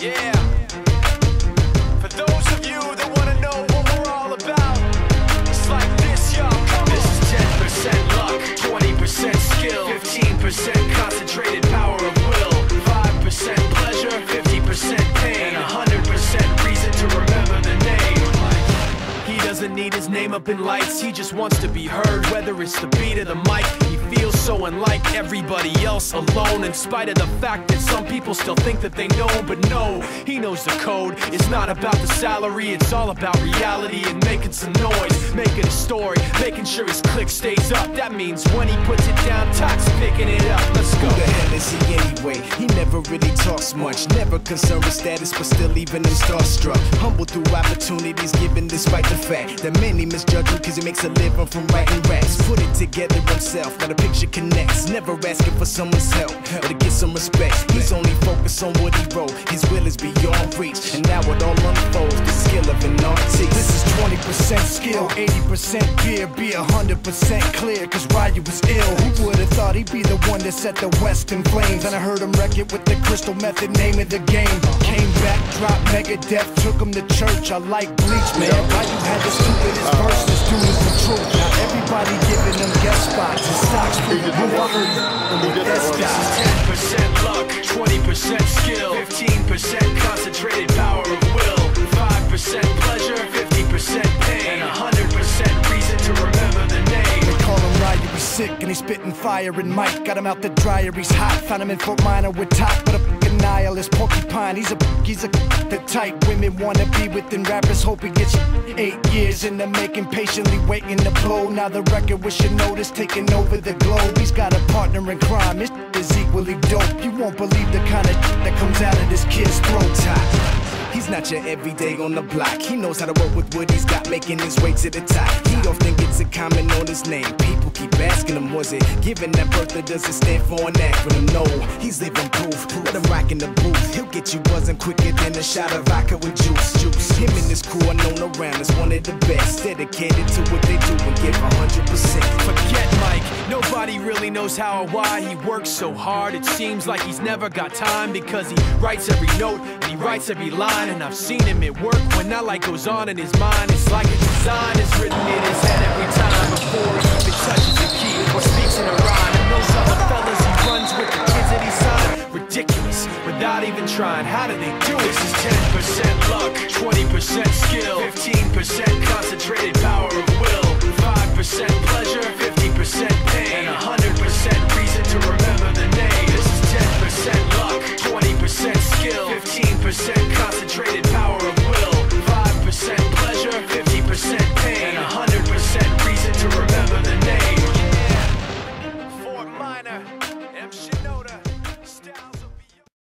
Yeah. For those of you that want to know what we're all about, it's like this, y'all. This is 10% luck, 20% skill, 15% concentrated power of will, 5% pleasure, 50% pain, and 100% reason to remember the name. He doesn't need his name up in lights, he just wants to be heard, whether it's the beat of the mic. He feels so unlike everybody else, alone, in spite of the fact that some people still think that they know. But no, he knows the code. It's not about the salary, it's all about reality and making some noise, making a story, making sure his click stays up. That means when he puts it down, Tox picking it up. Let's go. Who the hell is he anyway? He never really talks much, never concerned with status, but still leaving him starstruck. Humble through opportunities given despite the fact that many misjudge him cause he makes a living from writing raps. Put it together himself, got a picture connects, never asking for someone's help or to get some respect. He's only focused on what he wrote, his will is beyond reach, and now it all unfolds, the skill of an artist. This is 20% skill, 80% beer, be 100% clear, cause Ryu was ill. Who would've thought he'd be the one that set the West in flames? And I heard him wreck it with the Crystal Method, name of the game. Came back, dropped Megadeth, took him to church. I like Bleach, man. Ryu had the stupidest verse, this dude is the truth. Now everybody giving them guest spots and stocks for the This is 10% luck, 20% skill, 15% concentrated power of will, 5% pleasure, 50% pain, and 100% reason to remember the name. They call him Ryu, he's sick and he's spitting fire. And Mike got him out the dryer, he's hot. Found him in Fort Minor with top, but a fucking nihilist porcupine. He's the type women wanna be within. Rappers hope he gets 8 years in the making, patiently waiting to blow. Now the record with your notice taking over the globe. He's got a partner in crime, his is equally dope. You won't believe the kind of that comes out of this kid's throat. He's not your everyday on the block. He knows how to work with what he's got, making his way to the top. He often gets a comment on his name. People keep asking him, was it given that birth or does it stand for an acronym? No, he's living proof. Let him rock in the booth. He'll get you buzzing quicker than a shot of vodka with juice. Him and his crew are known around as one of the best, dedicated to what they do and give 100%. Forget Mike, nobody really knows how or why he works so hard. It seems like he's never got time because he writes every note and he writes every line. And I've seen him at work when that light goes on in his mind. It's like a design is written in his head every time before he even touches the key or speaks in a rhyme. And those other fellas he runs with, the kids that he signed, ridiculous, without even trying. How do they do it? This is 10% luck, 20% skill, 15% concentrated power of will,